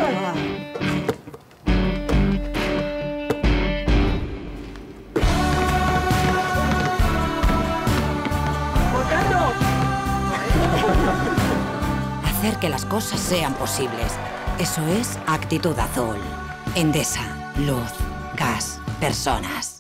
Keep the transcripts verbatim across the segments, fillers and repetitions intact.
Hacer que las cosas sean posibles. Eso es Actitud Azul. Endesa, luz, gas, personas.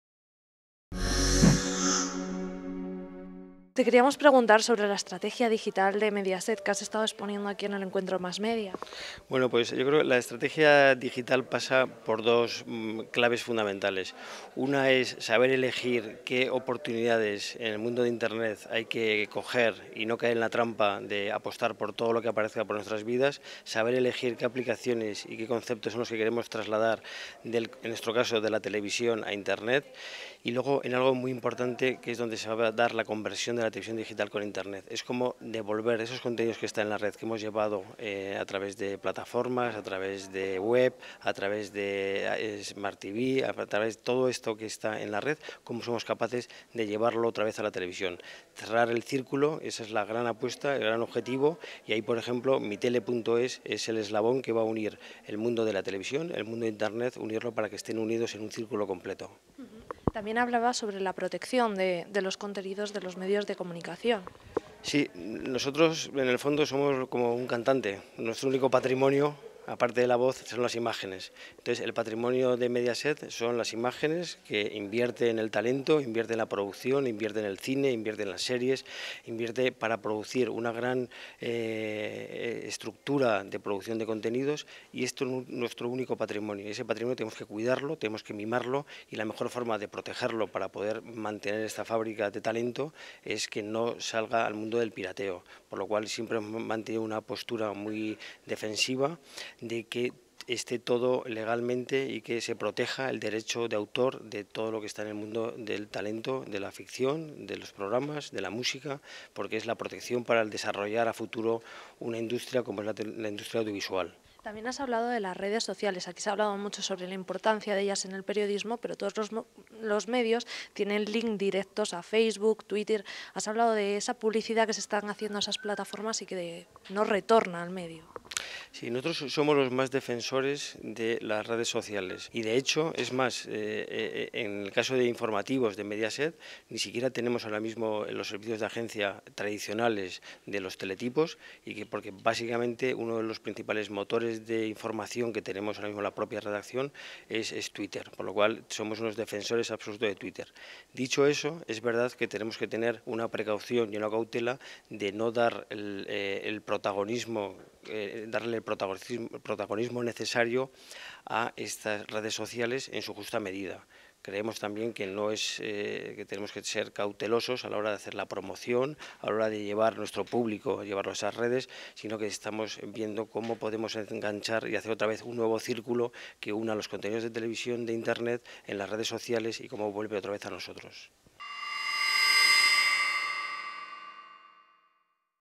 Te queríamos preguntar sobre la estrategia digital de Mediaset que has estado exponiendo aquí en el encuentro Más Media. Bueno, pues yo creo que la estrategia digital pasa por dos mm, claves fundamentales. Una es saber elegir qué oportunidades en el mundo de Internet hay que coger y no caer en la trampa de apostar por todo lo que aparezca por nuestras vidas, saber elegir qué aplicaciones y qué conceptos son los que queremos trasladar, del, en nuestro caso, de la televisión a Internet, y luego en algo muy importante que es donde se va a dar la conversión de la televisión digital con Internet. Es como devolver esos contenidos que están en la red, que hemos llevado eh, a través de plataformas, a través de web, a través de eh, Smart T V, a través de todo esto que está en la red, cómo somos capaces de llevarlo otra vez a la televisión. Cerrar el círculo, esa es la gran apuesta, el gran objetivo, y ahí, por ejemplo, mitele punto es es el eslabón que va a unir el mundo de la televisión, el mundo de Internet, unirlo para que estén unidos en un círculo completo. También hablaba sobre la protección de, de los contenidos de los medios de comunicación. Sí, nosotros en el fondo somos como un cantante, nuestro único patrimonio, aparte de la voz, son las imágenes. Entonces, el patrimonio de Mediaset son las imágenes, que invierte en el talento, invierte en la producción, invierte en el cine, invierte en las series, invierte para producir una gran eh, estructura de producción de contenidos, y esto es nuestro único patrimonio. Y ese patrimonio tenemos que cuidarlo, tenemos que mimarlo, y la mejor forma de protegerlo para poder mantener esta fábrica de talento es que no salga al mundo del pirateo, por lo cual siempre hemos mantenido una postura muy defensiva de que esté todo legalmente y que se proteja el derecho de autor de todo lo que está en el mundo del talento, de la ficción, de los programas, de la música, porque es la protección para el desarrollar a futuro una industria como es la, la industria audiovisual. También has hablado de las redes sociales. Aquí se ha hablado mucho sobre la importancia de ellas en el periodismo, pero todos los, los medios tienen link directos a Facebook, Twitter. Has hablado de esa publicidad que se están haciendo a esas plataformas y que de, no retorna al medio. Sí, nosotros somos los más defensores de las redes sociales, y de hecho, es más, eh, eh, en el caso de informativos de Mediaset, ni siquiera tenemos ahora mismo los servicios de agencia tradicionales de los teletipos, y que porque básicamente uno de los principales motores de información que tenemos ahora mismo en la propia redacción es, es Twitter, por lo cual somos unos defensores absolutos de Twitter. Dicho eso, es verdad que tenemos que tener una precaución y una cautela de no dar el, eh, el protagonismo, eh, darle el protagonismo, protagonismo necesario a estas redes sociales en su justa medida. Creemos también que no es eh, que tenemos que ser cautelosos a la hora de hacer la promoción, a la hora de llevar nuestro público, llevarlo a esas redes, sino que estamos viendo cómo podemos enganchar y hacer otra vez un nuevo círculo que una los contenidos de televisión, de Internet, en las redes sociales, y cómo vuelve otra vez a nosotros.